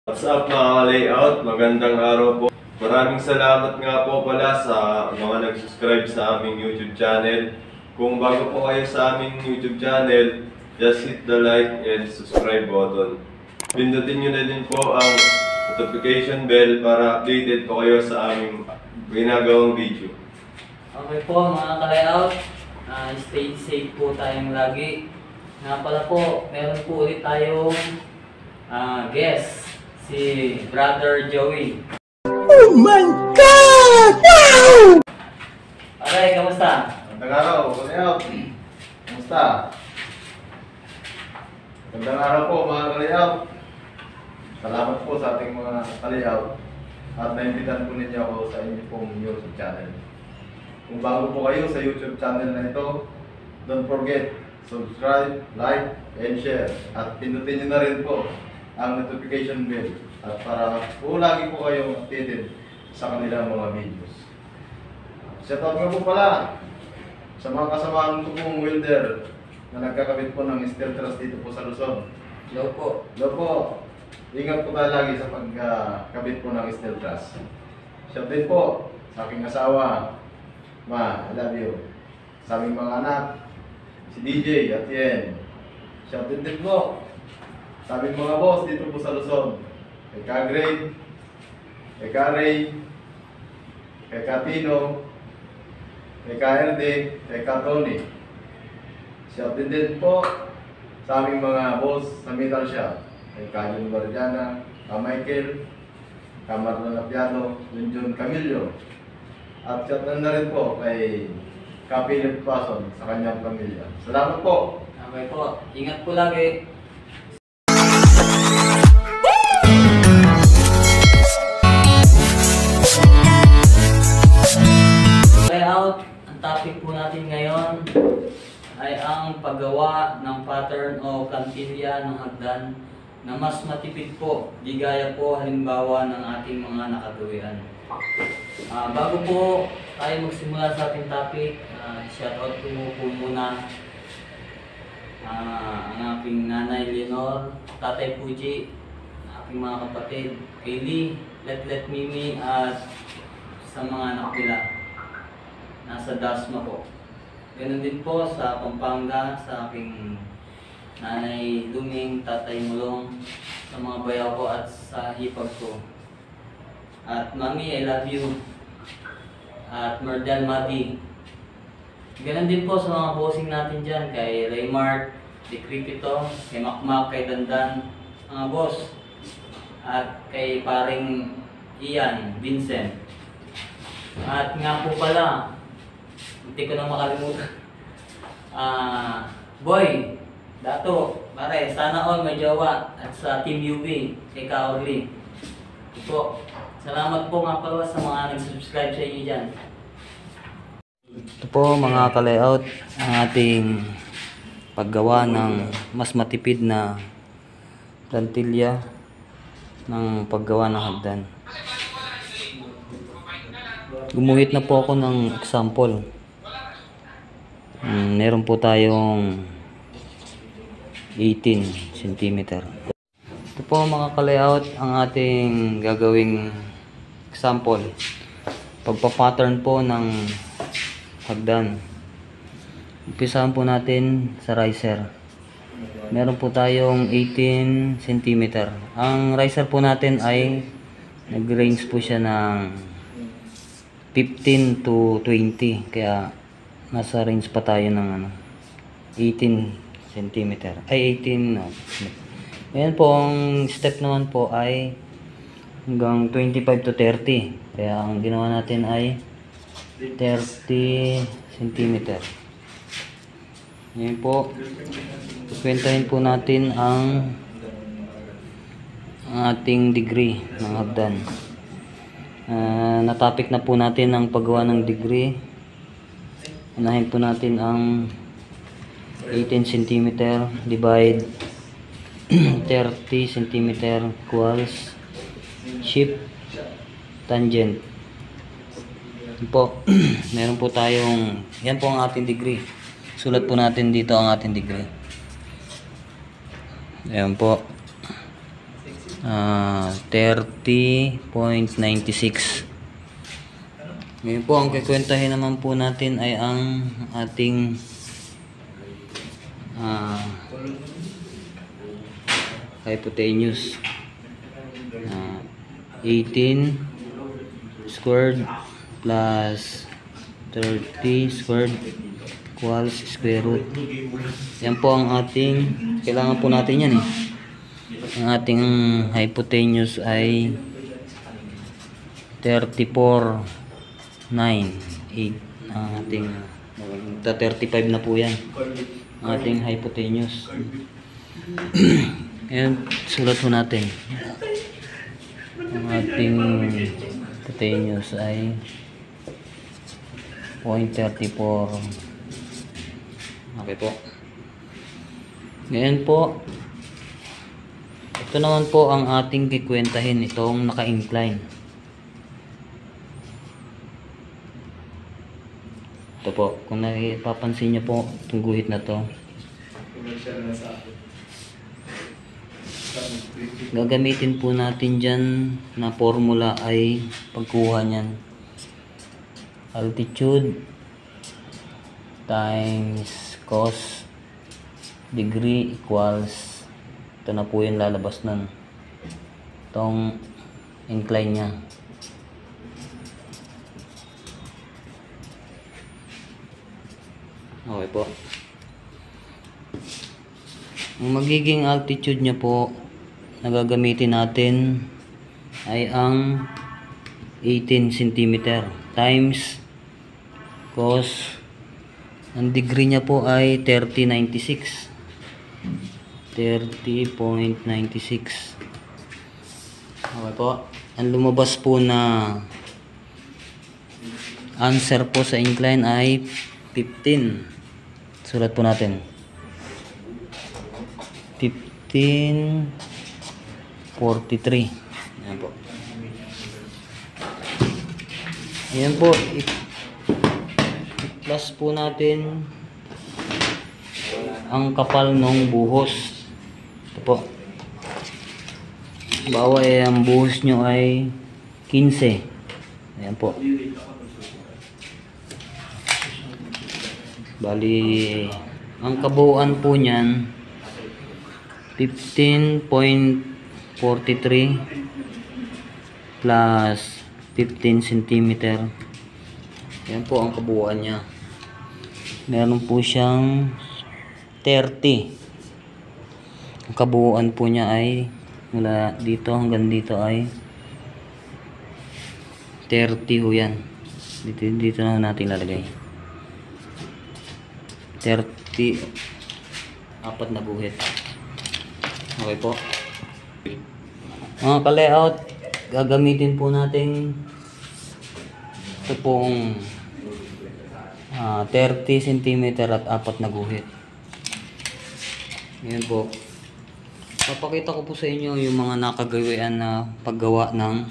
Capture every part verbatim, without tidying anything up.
What's up mga layout? Magandang araw po. Maraming salamat nga po pala sa mga nag-subscribe sa aming YouTube channel. Kung bago po kayo sa aming YouTube channel, just hit the like and subscribe button. Pindutin nyo na din po ang notification bell para updated po kayo sa aming ginagawang video. Okay po mga ka-layout, uh, stay safe po tayong lagi. Nga pala po, meron po ulit tayong uh, guest. Si Brother Joey. Oh my God! Wow! Okay, kamusta? Magandang araw, layout. Kamusta? Magandang araw po mga layout. Salamat po sa ating mga layout at naimbitan po ninyo ako sa inyo pong YouTube channel. Kung bago po kayo sa YouTube channel na ito, don't forget, subscribe, like, and share. At pindutin nyo na rin po ang notification bell at para po lagi po kayong updated sa kanilang mga videos. Shoutout nga po pala sa mga kasamahan ko pong welder na nagkakabit po ng steel truss dito po sa Luzon. Hello po. Hello po. Ingat po tayo lagi sa pagkakabit po ng steel truss. Shout din po sa aking asawa. Ma, I love you. Sa aming mga anak, si D J at Yen. Shout din din po sa aming mga boss dito po sa Luzon. Kay Ka-Grade, kay Ka-Ray, kay Ka-Tino, kay Ka-R D, kay Ka-Tony. Shout din din po sa aming mga boss sa metal shop. Kay Ka-Jun Guardiana, Ka-Michael, Ka-Marlon Apiano, Junjun Camillo. At shout na rin po kay Ka-Philip Pason sa kanyang pamilya. Salamat po! Okay po. Ingat po lagi. Layout, ang topic po natin ngayon ay ang paggawa ng pattern o plantilla ng hagdan na mas matipid po, di gaya po halimbawa ng ating mga nakagawian. Uh, bago po tayo magsimula sa ating topic, uh, shoutout ko po muna uh, ang aking nanay Leonor, tatay Puji, aking mga kapatid, Kaylee, Let Let Mimi at sa mga anak nila nasa Dasma po. Ganun din po sa Pampanga, sa aking nanay Luming, tatay Mulong, sa mga bayaw ko at sa hipag ko. At Mami, I love you. At Merdal Mati. Ganun din po sa mga bossing natin dyan, kay Raymart, kay Cripito, kay Makmak, kay Dandan, mga boss. At kay paring Ian, Vincent. At nga po pala, hindi ko na makalimutan. Ah, Boy, Dato, pare, sana all may jowa. At sa Team U B, kay Kaorly. Ito, salamat po nga pala sa mga nag-subscribe sa inyo dyan. Ito po mga ka-layout, ang ating paggawa ng mas matipid na plantilla ng paggawa ng hagdan. Gumuhit na po ako ng example. Hmm, meron po tayong eighteen centimeter. Ito po mga ka-layout ang ating gagawing example. Pagpa-pattern po ng hagdan. Umpisahan po natin sa riser. Meron po tayong eighteen centimeter. Ang riser po natin ay nag-range po siya ng fifteen to twenty. Kaya nasa range pa tayo ng ano, eighteen centimeter. Ay eighteen no. Ayan po, ang step naman po ay hanggang twenty-five to thirty. Kaya ang ginawa natin ay thirty centimeter. Ayan po. Kwentahin po natin ang, ang ating degree ng hagdan. Uh, natapik na po natin ang paggawa ng degree. Unahin po natin ang eighteen centimeter divide thirty centimeter equals shift tangent. Yan po. Meron po tayong, yan po ang ating degree. Sulat po natin dito ang ating degree. Ayan po. ah, thirty point nine six. Ngayon po, ang kikwentahin naman po natin ay ang ating ah, hypotenuse. Ah, eighteen squared plus thirty squared equals square root. Yan po ang ating, kailangan po natin yan eh. Ang ating hypotenuse ay thirty-four nine eight. Ang ating thirty-five na po yan. Ang ating hypotenuse. Ayan, sulat po natin. Ang ating hypotenuse ay zero point three four. Okay po. Ngayon po, ito naman po ang ating kikwentahin, itong naka-incline. Ito po, kung napapansin nyo po, itong guhit na to, gagamitin po natin dyan na formula ay pagkuha nyan, altitude times cos degree equals, ito na po yung lalabas nun, itong incline nya. Okay po. Ang magiging altitude nya po na gagamitin natin ay ang eighteen centimeter times cos, ang degree nya po ay thirty point nine six. thirty point nine six. Okay po. Ang lumabas po na answer po sa incline ay fifteen. Sulat po natin. fifteen forty-three. Ayan po. Ayan po. I-plus po natin ang kapal ng buhos. Ito po. Bawa eh, ang buhos nyo ay fifteen. Ayan po. Bali, ang kabuuan po niyan fifteen point four three plus fifteen centimeter. Yan po ang kabuuan niya. Meron po siyang thirty. Ang kabuuan po niya ay mula dito hanggang dito ay thirty ho yan. Dito, dito na natin lalagay. thirty, apat na buhit. Okay po. Mga ka-layout, gagamitin po natin ito pong uh, thirty centimeter at apat na guhit. Ngayon po, papakita ko po sa inyo yung mga nakagawian na paggawa ng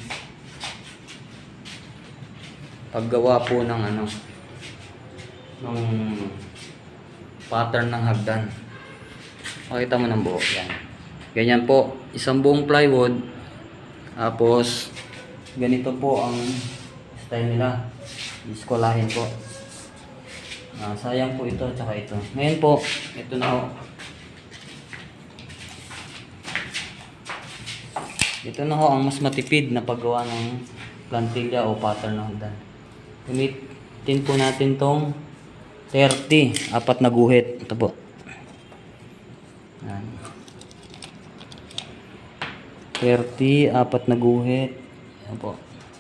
paggawa po ng ano ng pattern ng hagdan. Pakita mo ng buo. Yan. Ganyan po, isang buong plywood. Tapos ganito po ang style nila. Iskolahin po. Ah, sayang po ito tsaka ito. Ngayon po, ito na ho. Ito na ho ang mas matipid na paggawa ng plantilla o pattern ng hagdan. Gamitin po natin tong thirty, apat na guhit. Ito po. Yan. thirty, apat na guhit. Yan po.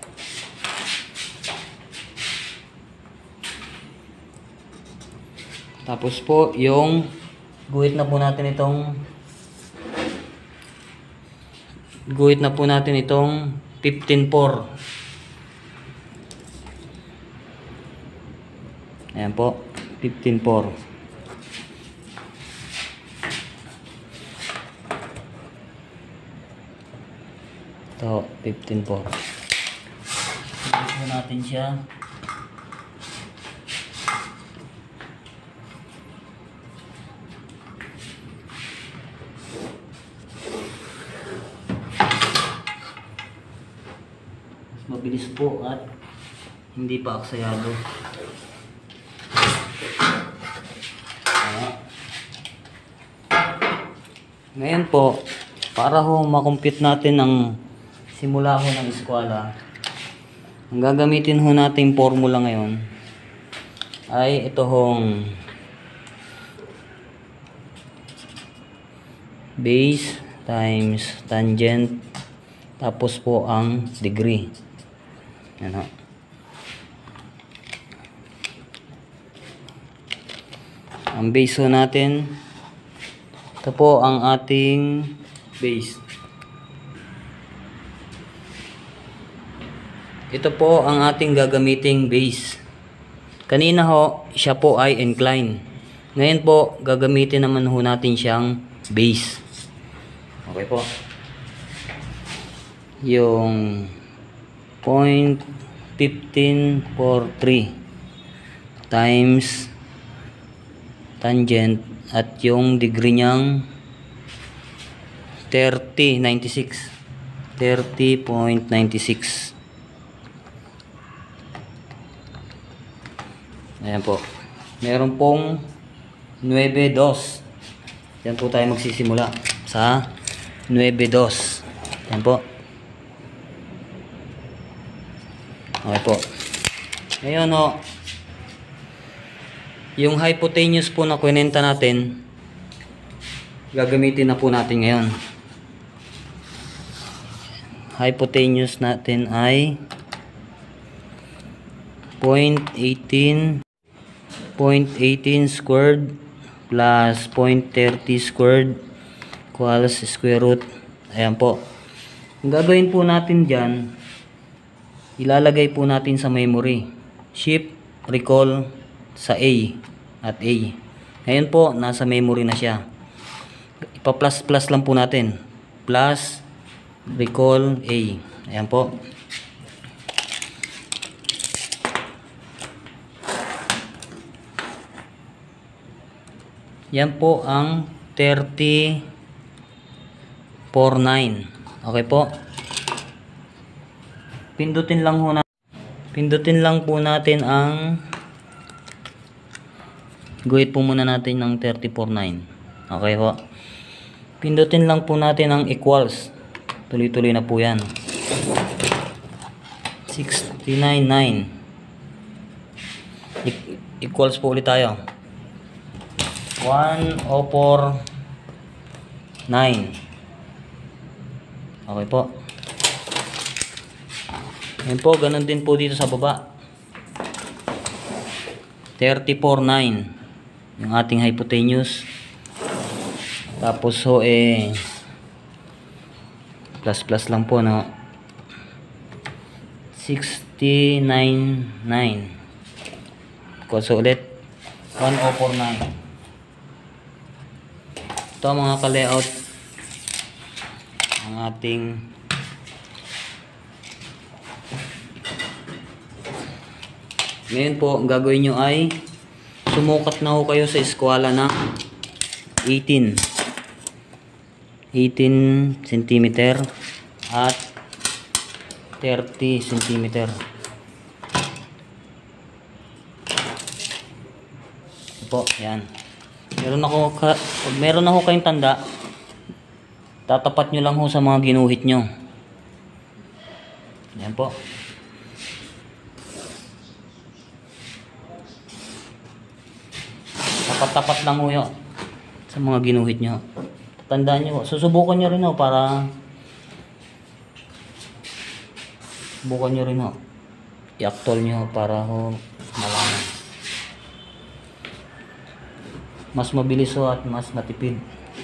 Tapos po, yung guhit na po natin itong guhit na po natin itong fifteen four. Ayan po, fifteen four. Ito, fifteen four. Ito natin siya. mabilis po at hindi pa aksayado. Ayan. Ngayon po, para ho makompute natin ang simula ho ng eskwela, ang gagamitin ho nating formula ngayon ay ito hong base times tangent tapos po ang degree. Yan ho. Ang base ho natin, ito po ang ating base. Ito po ang ating gagamiting base. Kanina ho, siya po ay incline. Ngayon po, gagamitin naman ho natin siyang base. Okay po. Yung zero point one five four three times tangent at yung degree niyang thirty point nine six. thirty point nine six. Ayan po. Meron pong nine two. Yan po tayo magsisimula sa nine two. Ayan po. Okay po. Ngayon o, yung hypotenuse po na kwenta natin, gagamitin na po natin ngayon. Hypotenuse natin ay zero point one eight squared plus zero point three zero squared equals square root. Ayan po. Ang gagawin po natin dyan, ilalagay po natin sa memory. Shift, recall sa A at A. Ngayon po, nasa memory na siya. Ipa-plus plus lang po natin. Plus, recall A. Ayan po. Yan po ang thirty four nine. Okay po. Pindutin lang ho na pindutin lang po natin ang guhit po muna natin ng thirty four nine. Okay po. Pindutin lang po natin ang equals. Tuloy-tuloy na po yan. sixty-nine nine. E equals po ulit tayo. one oh four nine. Okay po. Ayan po, ganun din po dito sa baba. thirty four nine. Yung ating hypotenuse. Tapos ho eh plus plus lang po, no. sixty-nine nine. So ulit one oh four nine. Ito mga ka-layout ang ating ngayon po. Ang gagawin nyo ay sumukat na ho kayo sa eskwela na eighteen centimeter at thirty centimeter. Ito po, yan. Meron ako, pag meron ako kayong tanda, tatapat nyo lang ho sa mga ginuhit nyo. Yan po. Tapat-tapat lang ho yun sa mga ginuhit nyo. Tandaan nyo, susubukan nyo rin ho para subukan nyo rin ho. I-actual nyo para ho malaman. Mas mabilis ho at mas matipid.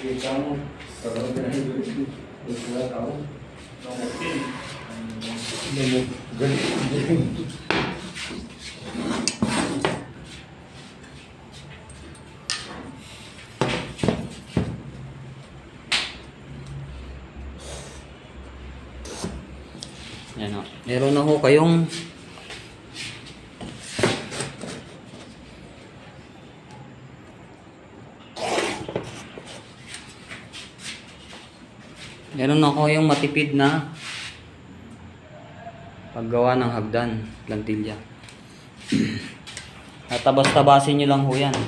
Yan o. Meron na ho kayong Meron na kayong matipid na Paggawa ng hagdan, plantilla. At tabas-tabasin nyo lang ho yan.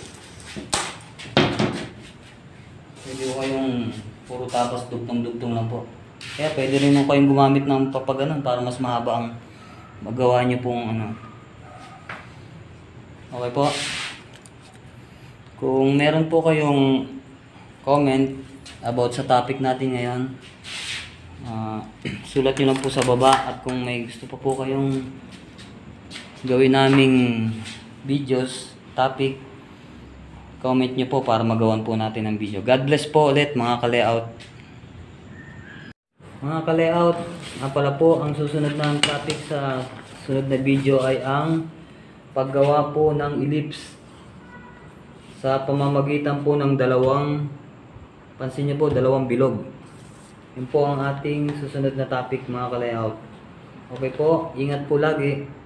Pwede ko kayong puro tabas dugtong-dugtong lang po. Kaya pwede rin mo kayong gumamit ng papaganon para mas mahaba ang magawa nyo pong ano. Okay po. Kung meron po kayong comment about sa topic natin ngayon, uh, sulat nyo lang po sa baba. At kung may gusto pa po kayong gawin naming videos, topic, comment nyo po para magawan po natin ng video. God bless po ulit mga ka-layout. Mga ka-layout, nga pala po ang susunod na topic sa sunod na video ay ang paggawa po ng ellipse sa pamamagitan po ng dalawang, pansin nyo po, dalawang bilog. Yun po ang ating susunod na topic mga ka-layout. Okay po, ingat po lagi.